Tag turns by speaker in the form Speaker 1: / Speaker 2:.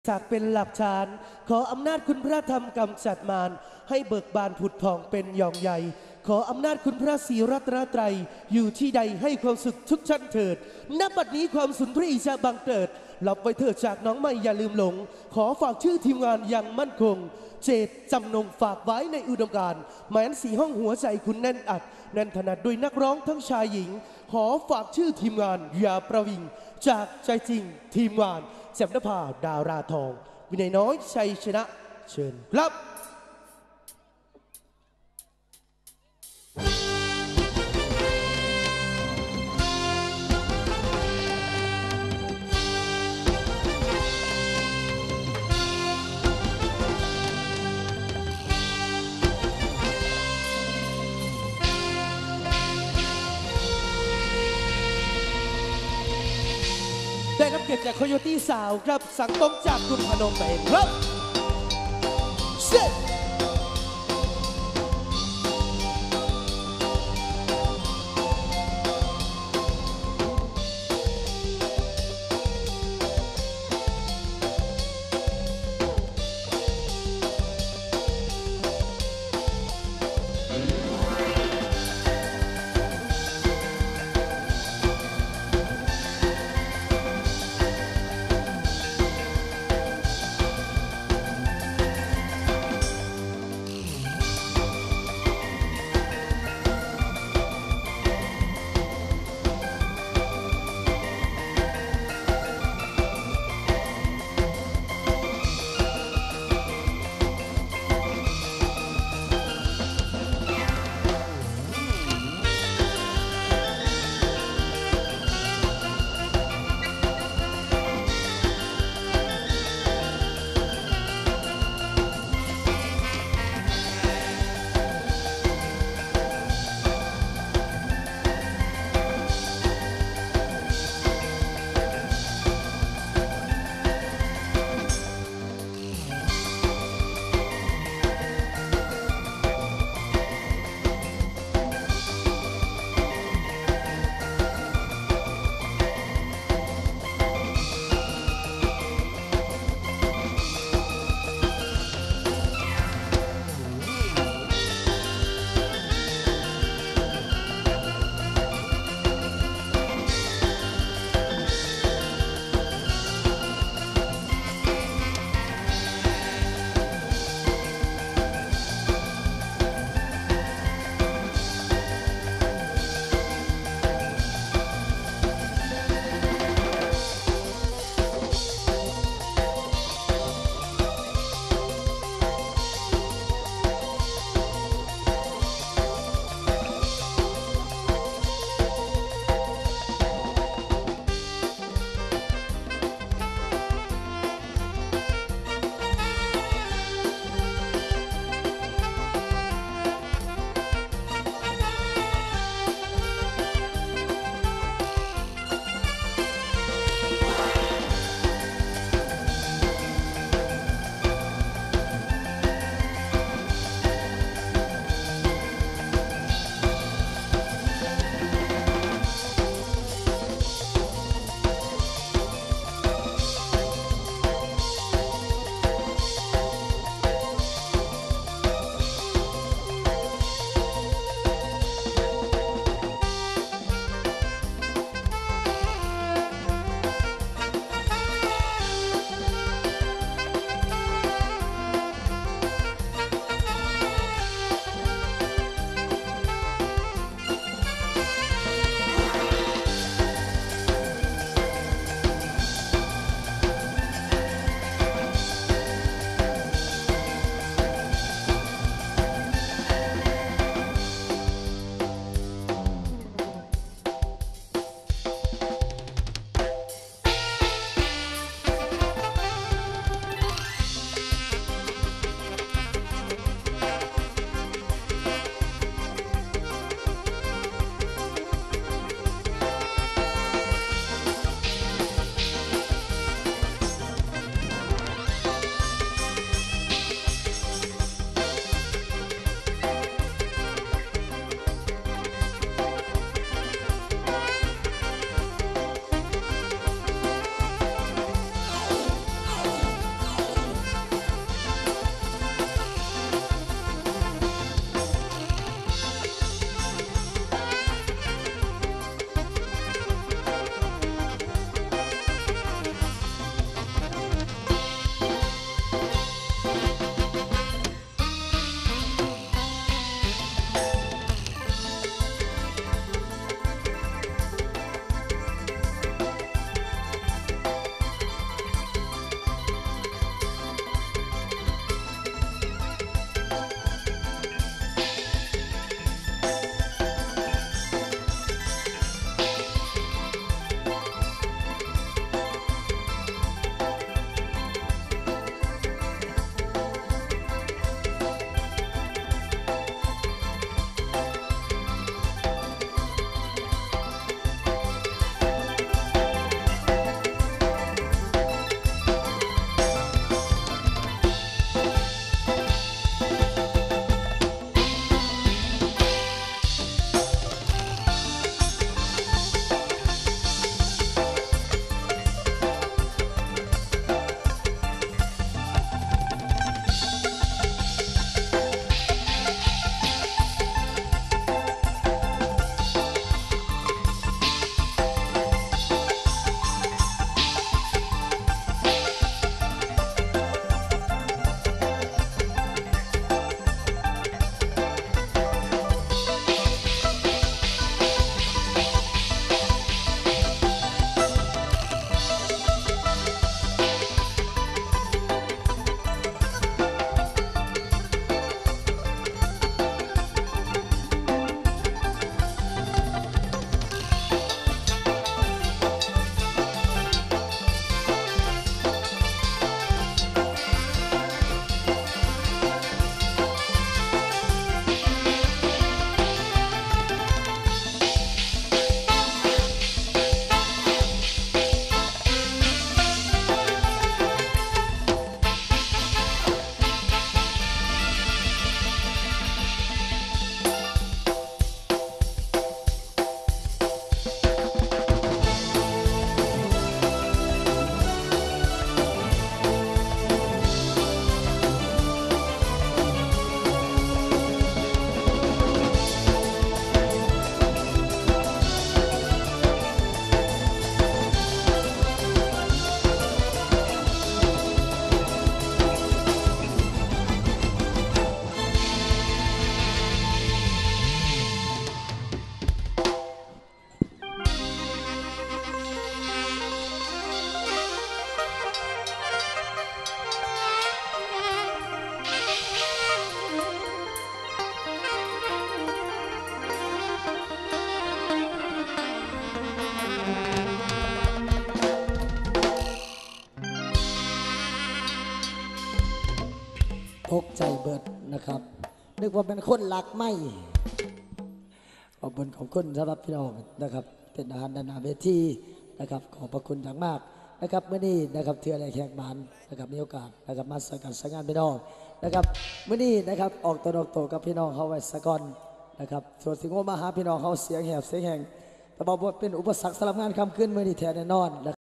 Speaker 1: จากเป็นหลักฐานขออำนาจคุณพระธรรมกำจัดมารให้เบิกบานผุดผ่องเป็นยองใหญ่ขออำนาจคุณพระศรีรัตนตรัยอยู่ที่ใดให้ความสุขทุกชั้นเถิดณบัดนี้ความสุนทรีจะบังเกิดหลับไว้เถิดจากน้องไม่อย่าลืมหลงขอฝากชื่อทีมงานอย่างมั่นคงเจตจำนงฝากไว้ในอุดมการณ์แม้นสีห้องหัวใจคุณแน่นอัดแน่นถนัดด้วยนักร้องทั้งชายหญิงขอฝากชื่อทีมงานอย่าประวิงจากใจจริงทีมงานแจ่มนภาดาราทองวินัยน้อยชัยชนะเชิญครับได้รับเกียรติจากโคโยตี้สาวครับสังตรงจากคุณพนมเองครับเซ
Speaker 2: ตกใจเบิดนะครับนึกว่าเป็นคนหลักไม่ขอบคุณสำหรับพี่น้องนะครับเป็นอาหารนานาเวทีนะครับขอบพระคุณอย่างมากนะครับเมื่อนี้นะครับเทืออะไรแขกบานนะครับมีโอกาสนะครับมาสังกัดสังงานพี่น้องนะครับเมื่อนี้นะครับออกตโตกับพี่น้องเขาไว้สะก่อนนะครับส่วนสิ่งว่ามาหาพี่น้องเขาเสียงแหบเสียงแหงแต่บอกว่าเป็นอุปสรรคสำหรับงานคำขึ้นเมื่อนี้แทนแน่นอน